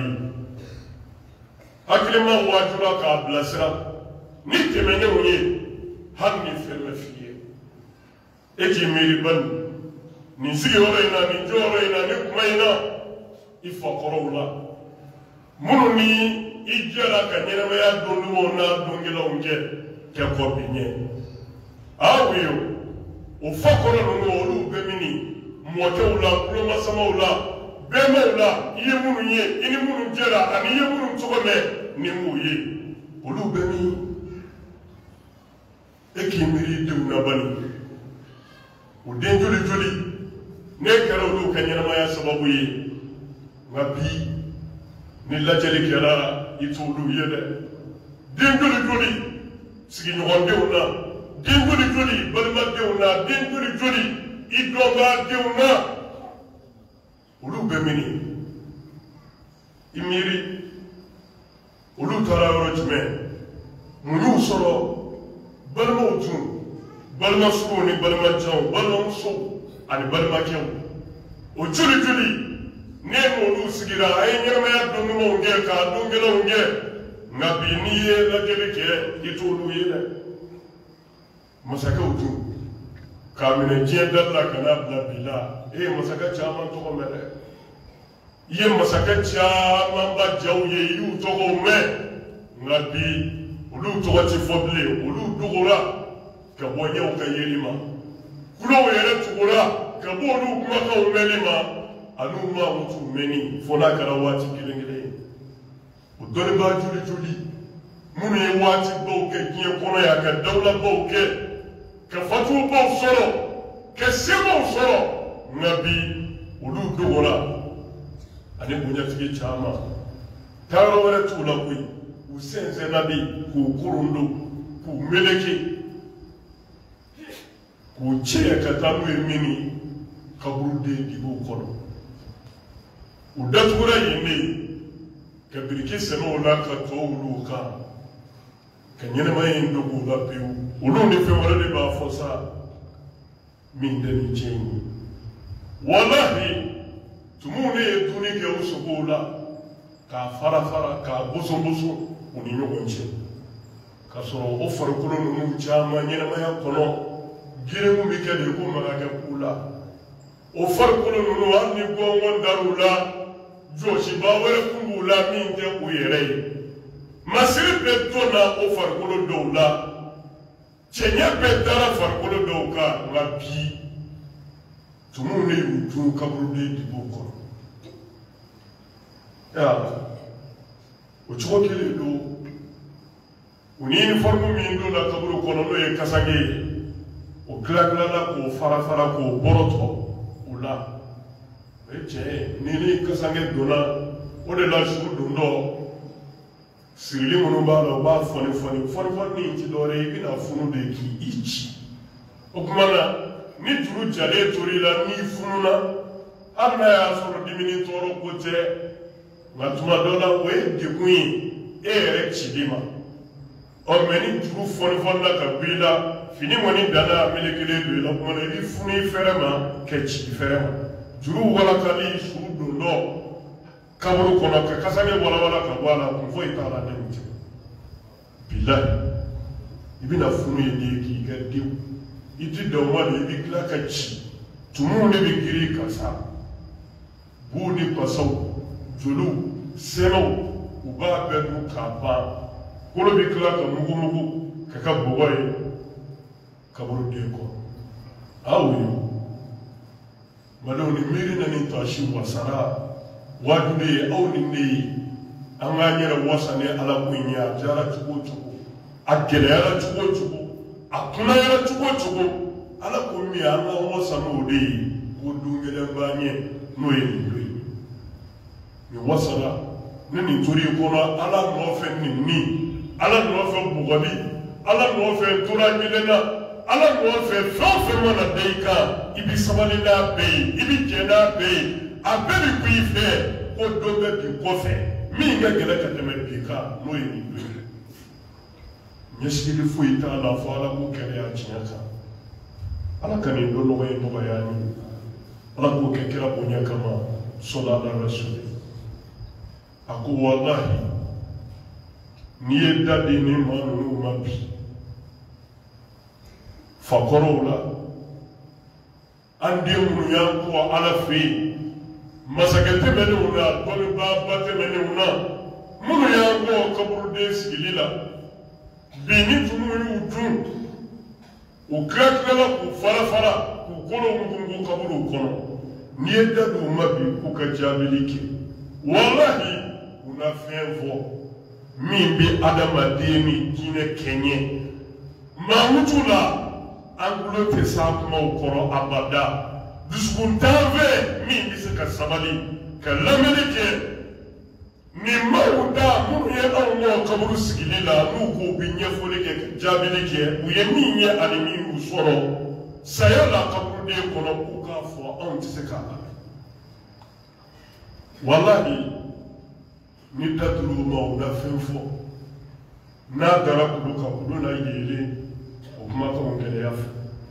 hakilima waajura k'a bilasira ni tɛmɛnenw ye hali ni fɛn bɛ f'i ye e k'i miiri bani nin sigiyɔrɔ in na nin jɔyɔrɔ in na nin kuma in na i fakɔrɔw la minnu ni i jɛra ka ɲɛnamaya donniw n'a dɔnkɛlaw kɛ kɛ kɔ bi ɲɛ aw ye o fakɔrɔ ninnu olu bɛ mini mɔkɛw la kulomasamaw la bɛnbɛw la i ye minnu ye i ni minnu jɛra ani i ye minnu tɔgɔ mɛn ni m'u ye olu bɛ min e k'i miiri i denw na bani o den joli joli ne kɛra olu ka ɲɛnamaya sababu ye nka bi ni lajɛli kɛra i t'olu ye dɛ den joli joli sigiɲɔgɔndenw na den joli joli balimadenw na den joli joli i dɔnbaadenw na olu bɛ mini i miiri olu taara yɔrɔ jumɛn mun y'u sɔrɔ balimaw tun balimasuguw ni balimajanw balimamusow ani balimakɛw o joli joli ne m'olu sigira a ye ɲɛnamaya donniw kɛ k'a donkɛlaw kɛ nka bi n'i ye lajɛli kɛ i t'olu ye dɛ masakɛw tun k'a minɛ diɲɛ dali la ka n'a bila bi la e ye masakɛ caman tɔgɔ mɛn dɛ i ye masakɛ camanba jaw ye i y'u tɔgɔw mɛn nka bi olu tɔgɔ ti fɔ bilen olu dogora ka bɔ ɲɛw ka yeli ma kulow yɛrɛ tugura ka bɔ olu kumakanw mɛnli ma ani u ma mutu mɛnni fo n'a kɛra waati kelen kelen ye o dɔnnibaa joli joli minnu ye waati baw kɛ diɲɛ kɔnɔ yan ka dawulabaw kɛ ka fatubaw sɔrɔ ka sebaw sɔrɔ nka bi olu dogora ani bonyatigi caman taayɔrɔ wɛrɛ t'u la koyi u sɛnsɛnna de k'u kurun don k'u meleke k'u cɛ ka taa n'u ye mini kaburuden dibiw kɔnɔ u datugura yen de ka biriki sɛnɛ o la ka tɔ wuli o kan ka ɲɛnɛmaya in dogo o la pewu olu ni fɛn wɛrɛ de b'a fɔ sa min tɛ nin tiɲɛ ye walahi tumuw ne ye dumuni kɛ u sogow la k'a fara fara k'a boson boson u ni ɲɔgɔn cɛ ka sɔrɔ o farikolo ninnu caman ɲɛnɛmaya kɔnɔ girinw bɛ kɛ de ko maga kɛ k'u la o o farikolo ninnu hali ni gɔngɔn dar'u la jɔsiba wɛrɛ kun b'u la min tɛ u yɛrɛ ye masiri bɛ dɔnna o farikolo dɔw la cɛɲɛ bɛ dara farikolo dɔw kan nka bi tumuw ne y'u dun kaburuden dibiw kɔrɔ o cogo kelen don u ni uniforme min don na kaburu kɔnɔ n'o ye kasange ye o tilatilala k'o fara fara k'o bɔrɔtɔ o la o ye tiɲɛ ye ni ni kasange donna o de la su don dɔ sirili minnu b'a la o b'a fɔni fɔni fɔni fɔni ni ti dɔwɛrɛ ye i bɛna funu de k'i ci o tuma na ni juru jalen tori la n'i fununa hali n'a y'a sɔrɔ dimini tɔɔrɔ ko tɛ nka tuma dɔ la o ye degun ye e yɛrɛ cili ma ɔ mɛ ni juru fɔni fɔni la ka bɔ i la fini kɔni danna a melekelen don i la tuma na i bɛ funu i fɛrɛ ma kɛ ci fɛrɛ ma juru walakali suru don dɔ kaburu kɔnɔ ka kasange walawala ka bɔ a la kun foyi t'a la ne tɛ bilahi i bɛna funu ye de k'i kɛ dew i ti dɔn wali i bɛ tila ka ci tumuw de bɛ girin ka sa buw ni basaw joliw sɛnɛw u b'a bɛɛ dun k'a ban kolo bɛ tila ka mugumugu ka kɛ bɔgɔ ye kaburuden kɔrɔ aw ye maliw ni miiri na ni taasi wasara wajibi ye aw ni ne ye an k'an yɛrɛ wasa ni ala ko in ye a diyara cogo o cogo a gɛlɛyara cogo o cogo a kunnayara cogo o cogo ala ko min ye an k'an wasa n'o de ye ko don kelen b'an ye n'o ye nin don ye nin wasara ne nin tori kɔnɔ ala nɔfɛ nin nin ala nɔfɛ bugɔli ala nɔfɛ tora ɲinɛna ala nɔfɛ fɛn o fɛn mana da i kan i bɛ sabali n'a bɛɛ ye i bɛ jɛ n'a bɛɛ ye a bɛɛ bɛ kun i fɛ ko dɔ bɛ bi kɔfɛ min ka gɛlɛn ka tɛmɛ bi kan n'o ye nin don ye ɲɛsigili foyi t'a la fo ala k'o kɛnɛya tiɲɛ kan ala ka nin don nɔgɔ ye nɔgɔya ni ala k'o kɛ kira bonya kama sɔla ala rasuli a ko walahi n'i ye da di ni maa ninnu ma bi fakɔrɔw la an den minnu y'an kɔ ala fɛ yen masakɛ tɛmɛnenw na dɔnnibaaba tɛmɛnenw na minnu y'an kɔ kaburuden sigili la bi ni tumuw y'u dun u tilatilala k'u fara fara k'u kolow mugumugu kaburuw kɔnɔ n'i ye da di u ma bi k'u ka jaabili kɛ walahi u na fɛn fɔ min bɛ adamaden ni diinɛ kɛɲɛ maamutu la an tulo tɛ s'a kumaw kɔrɔ abada dusukun t'an fɛ min bɛ se ka sabali ka lamɛnni kɛ nin maaw da minnu ye anw kɔ kaburu sigili la n'u k'u bɛ ɲɛfɔli kɛ ka jaabili kɛ u ye min ye ani min y'u sɔrɔ saya la kaburuden kɔnɔ k'u k'a fɔ anw tɛ se k'a lamɛn walahi ni daduru ma u na fɛn fɔ n'a dara kulu kan kulu na yeelen o kumakanw gɛlɛya fɛ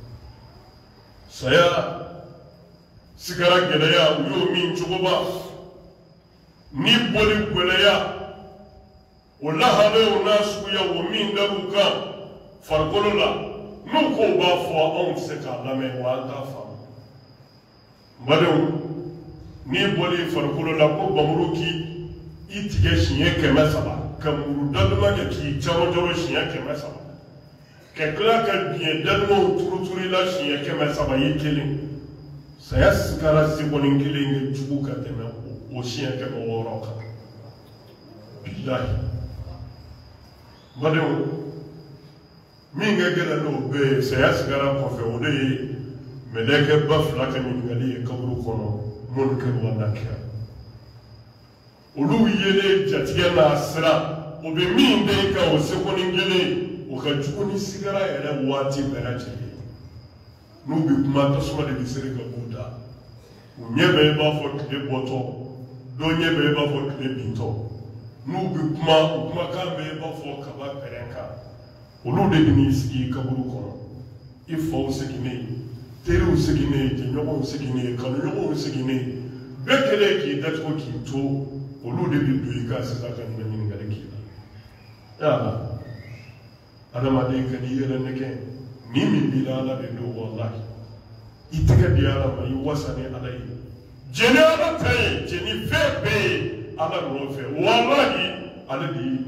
saya sigara gɛlɛya u y'o min cogoba ni bɔli gɛlɛya o lahalew n'a suguya o min dar'u kan farikolo la n'u ko b'a fɔ anw tɛ se k'a lamɛn wa an t'a faamu badenw ni bɔli farikolo la ko bamuru k'i i tigɛ siɲɛ kɛmɛ saba ka muru daduma kɛ k'i jaro jaro siɲɛ kɛmɛ saba ka tila ka biɲɛ dadumaw turu turu i la siɲɛ kɛmɛ saba ye kelen saya sigara sekonin kelen kɛ jugu ka tɛmɛ o siɲɛ kɛmɛ wɔɔrɔ kan bilahi badenw min ka gɛlɛn n'o bɛɛ ye saya sigara kɔfɛ o de ye mɛlɛkɛ ba fila ka ɲininkali ye kaburu kɔnɔ minnu kɛra wa nakira olu yelen jatigɛ n'a sira o bɛ min den kan o sekonin kelen o ka jugu ni sigara yɛrɛ waati bɛɛ lajɛlen n'u bɛ kuma tasuma de bɛ seri ka b'u da u ɲɛ bɛ i b'a fɔ tile bɔtɔ dɔ ɲɛ bɛ i b'a fɔ tile bintɔ n'u bɛ kuma u kumakan bɛ i b'a fɔ kaba pɛrɛn kan olu de bɛ n'i sigi kaburu kɔnɔ i faw seginnen teriw seginnen jɛɲɔgɔnw seginnen kanuɲɔgɔnw seginnen bɛɛ kɛlen k'i datugu k'i to olu de bɛ don i kan sisan ka ɲinɛ ɲininkali k'i la yala adamaden ka n'i yɛrɛ nɛgɛ ni min b'i la ala de don walahi itega di ala ma yi wasani ala yi jeni ala tayi jeni febe ala no fe wallahi ala di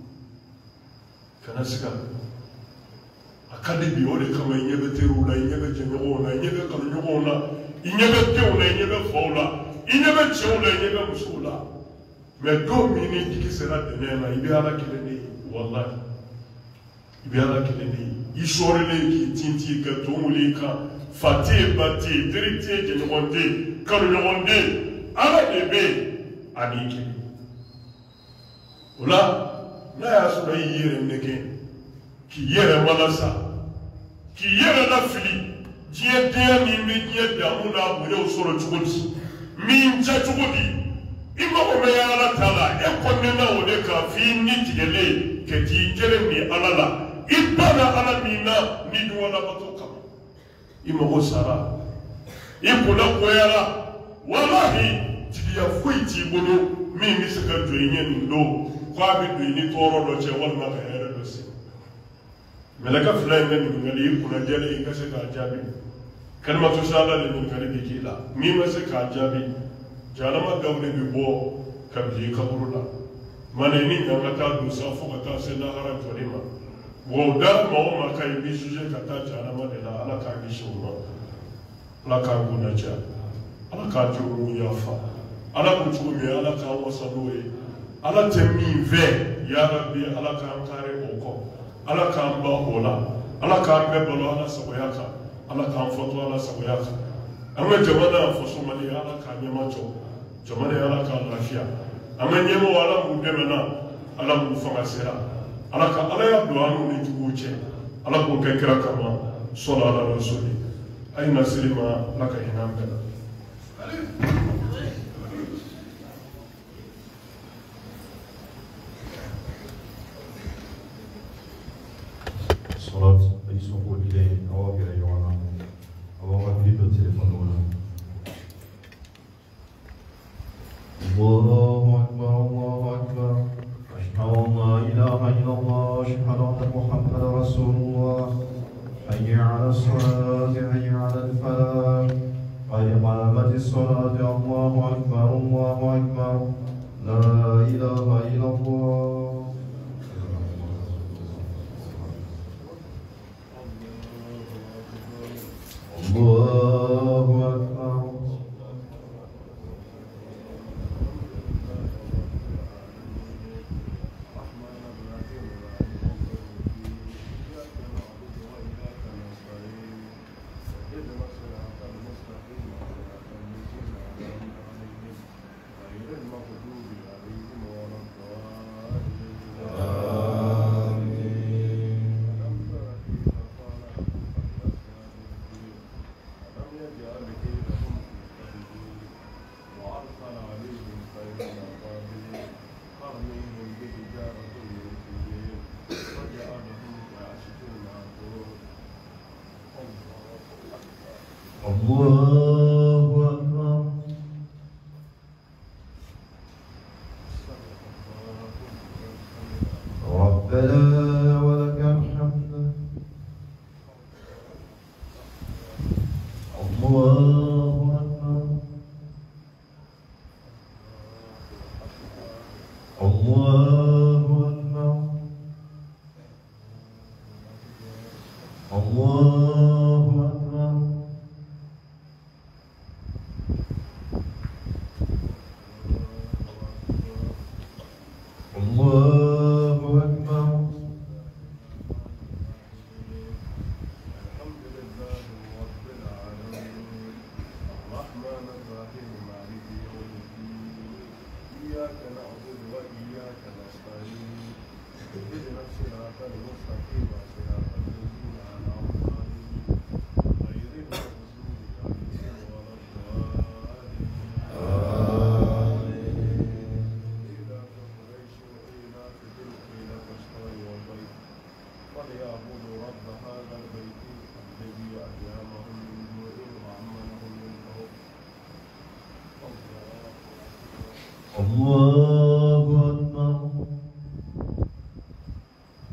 kana sika akade bi o de kama nyebe teru la nyebe jenyo na nyebe kanu nyogo na nyebe tewu na nyebe faula nyebe chewu na nyebe musula me do mini dikisera de na ibi ala kileni wallahi ibi ala kileni isore le ki tinti ka tumuli ka fati bati dirite je ngonde kanu ngonde ala de be aniki ola na ya sura yere ndeke ki yere malasa ki yere na fili jiye de ni me jiye da mu na bu yo soro chugodi mi nja chugodi ima ko me ya ala tala e ko ne na o de ka fi ni tigele ke ti jere mi alala ibana ala mina ni duwala batoka ima ko sara ikuna ko yara wallahi tiya fuiti bodo mi mi saka joyenye ndo kwa bi do ni toro do che wala ka yere do si melaka fulay ngani ngali kuna jale ikase ka jabi kalma to sala le ngali dikila mi ma se ka jabi jalama gawne bi bo kabli kaburula mane ni ngata ta do sa fo ka ta se na haram torima wo da mo ma kai bi suje ka ta jalama de la ala ka bi shuma ala ka guna ja ala ka ju ya fa ala ku chu mi ala ka wasadoe ala temi ve ya rabbi ala ka kare oko ala ka ba hola ala ka be bolo ala saboyaka ala ka foto ala saboyaka amma jamana fo so mali ala ka nyama cho jamana ala ka lafiya amma nyama wala mu demena ala mu fanga sera ala ka ala ya do anu ni tuguche ala ko ke kira kama sallallahu alaihi wasallam ay nasrima laka hinam kana صلاة يسوق إليه أوابر يوانا أوابر في التليفون الله أكبر الله أكبر أشهد أن لا إله إلا الله أشهد أن محمدا رسول الله حي على الصلاة حي على الفلاح قد قامت الصلاة الله أكبر الله أكبر لا إله إلا الله الله أكبر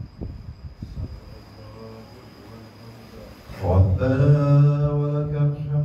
ربنا ولك الحمد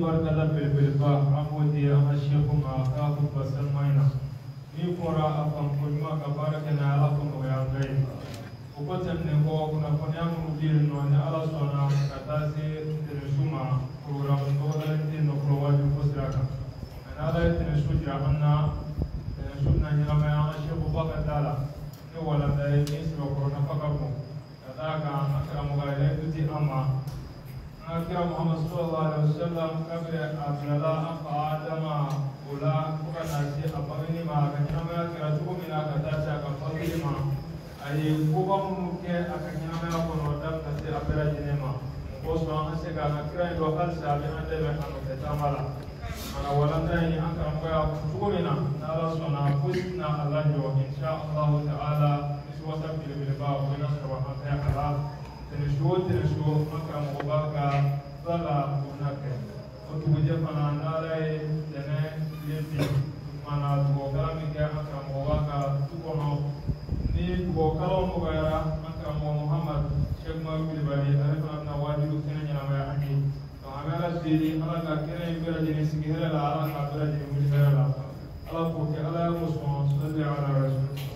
barkala belbelba amodi ama sheikhu ma ka ku basan maina ni fora afam kulma ka baraka na ala ko no ya ngai ko ko tamne ko kuna konya mu dir no ne ala sona kata se suma program no dalente no provide ko siraka ana ala tin sujra anna sunna ni ama ya sheikhu baka dala ne wala da ni sima ko na fakamu kata ka akramu ga ile tuti amma Nabi Muhammad sallallahu alaihi wasallam kabir abdallah apa adama ula bukan nasi apa ini mah kena kira cukup mina kata saya kapal ini mah ayi kubang mungkin akan kena aku nodam nasi apa jenis mah bos bang nasi karena kira itu hal sahaja anda yang anu kita malah mana walanda ini angka angka cukup mina nala sona pusna Allah jo insyaallah taala iswasa bil bil ba wa nasra wa ta'ala tenesho tenesho maka mubaka sala kunake otu buje pana nalai dene yepi mana tuoga mike maka mubaka tukono ni tuokalo mugara maka Muhammad Sheikh Muhammad bari arifana na wajibu kene nyama ya andi to amela siri ala ka kene ibera jini sigihela la ala ka ibera jini mujhera la ala ko ke ala muslimin sallallahu alaihi wasallam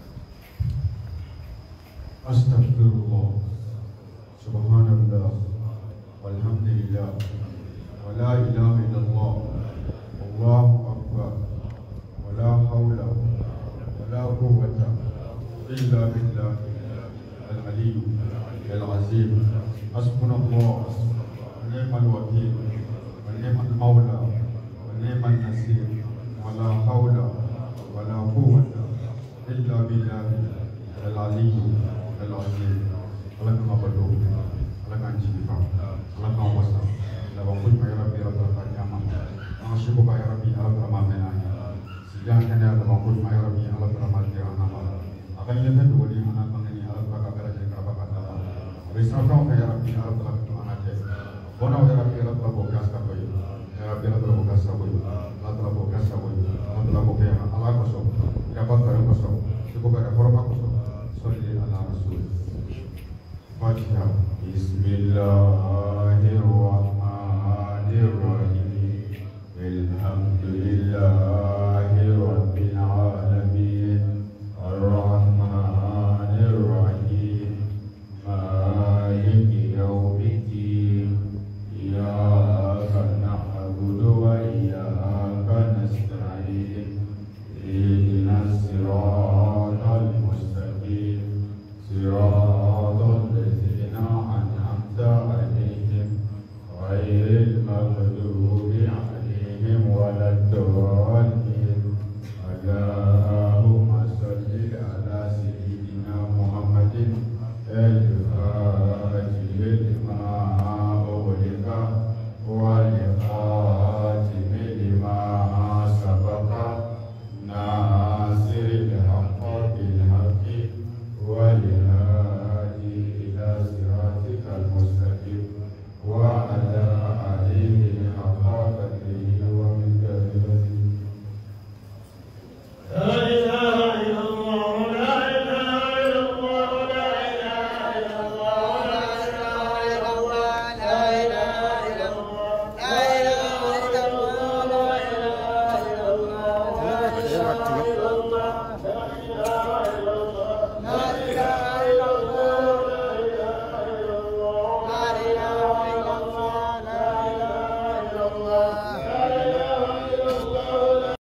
Astaghfirullah Subhanallah Walhamdulillah Wa la ilaha illallah Allahu Akbar Wa la hawla Wa la quwwata Illa billah Al-Aliyyu Al-Azim Hasbunallah Wa ni'mal wakil Wa ni'mal mawla Wa ni'mal nasir Wa la hawla Wa la quwwata Illa billah Al-Aliyyu Al-Azim Allah kama bado Allah kan jifa Allah kan wasa la ba kun ya rabbi rabbal alamin ma shubu ya rabbi Allah kama mena sijan kan ya ba kun ya rabbi Allah kama dia nama akan ini kan dua di mana bangani Allah kama kara jadi kara kata risauta ya rabbi Allah kama mana je bona ya rabbi Allah kama bokas ka boy ya rabbi Allah kama bokas ka boy Allah kama bokas ka boy Allah kama bokas Allah ko so ya ba kara ko so shubu ka forma ko so salli ala rasul Fatiha Bismillah